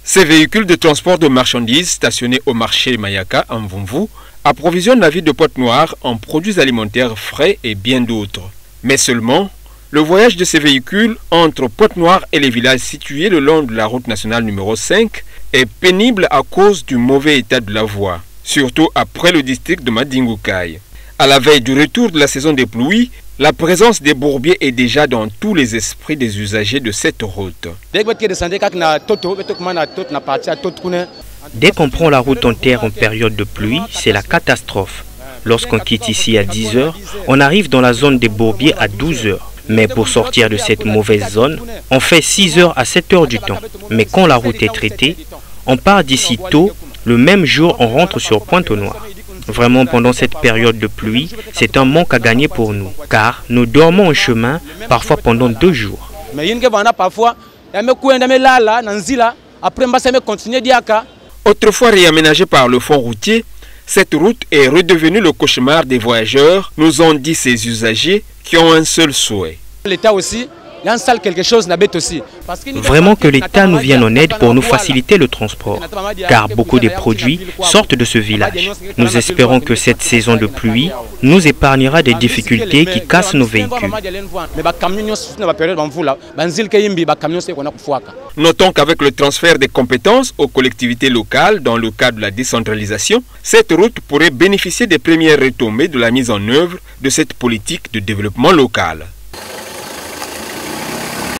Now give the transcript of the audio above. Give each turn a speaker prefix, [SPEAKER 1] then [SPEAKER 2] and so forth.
[SPEAKER 1] Ces véhicules de transport de marchandises stationnés au marché Mayaka en Mvumvu approvisionnent la ville de Pointe-Noire en produits alimentaires frais et bien d'autres. Mais seulement, le voyage de ces véhicules entre Pointe-Noire et les villages situés le long de la route nationale numéro 5 est pénible à cause du mauvais état de la voie, surtout après le district de Madingoukaï. À la veille du retour de la saison des pluies, la présence des bourbiers est déjà dans tous les esprits des usagers de cette route.
[SPEAKER 2] Dès qu'on prend la route en terre en période de pluie, c'est la catastrophe. Lorsqu'on quitte ici à 10 h, on arrive dans la zone des bourbiers à 12 h. Mais pour sortir de cette mauvaise zone, on fait 6 h à 7 h du temps. Mais quand la route est traitée, on part d'ici tôt, le même jour on rentre sur Pointe-Noire. Vraiment, pendant cette période de pluie, c'est un manque à gagner pour nous, car nous dormons en chemin, parfois pendant 2 jours.
[SPEAKER 1] Autrefois réaménagée par le fonds routier, cette route est redevenue le cauchemar des voyageurs, nous ont dit ces usagers qui ont un seul souhait.
[SPEAKER 3] L'État aussi, il installe quelque chose bête aussi.
[SPEAKER 2] Vraiment que l'État nous vienne en aide pour nous faciliter le transport, car beaucoup de produits sortent de ce village. Nous espérons que cette saison de pluie nous épargnera des difficultés qui cassent nos véhicules.
[SPEAKER 1] Notons qu'avec le transfert des compétences aux collectivités locales dans le cadre de la décentralisation, cette route pourrait bénéficier des premières retombées de la mise en œuvre de cette politique de développement local.